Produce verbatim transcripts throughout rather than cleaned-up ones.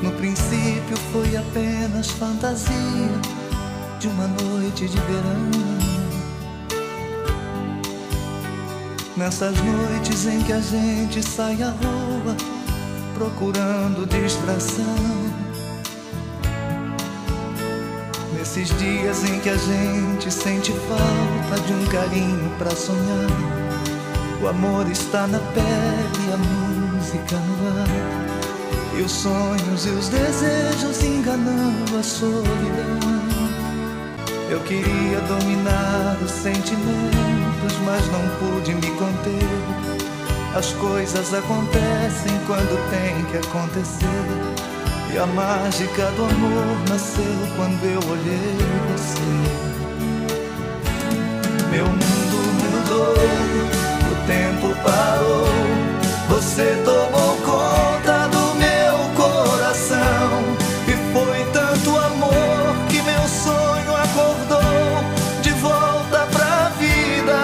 No princípio foi apenas fantasia de uma noite de verão. Nessas noites em que a gente sai à rua procurando distração, nesses dias em que a gente sente falta de um carinho pra sonhar, o amor está na pele e a música no ar, e os sonhos e os desejos enganando a solidão. Eu queria dominar os sentimentos, mas não pude me conter. As coisas acontecem quando tem que acontecer, e a mágica do amor nasceu quando eu olhei você. Meu mundo mudou, o tempo parou, você tomou conta do meu coração. E foi tanto amor que meu sonho acordou de volta pra vida.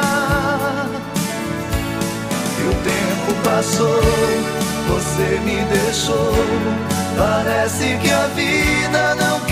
E o tempo passou, você me deixou, parece que a vida não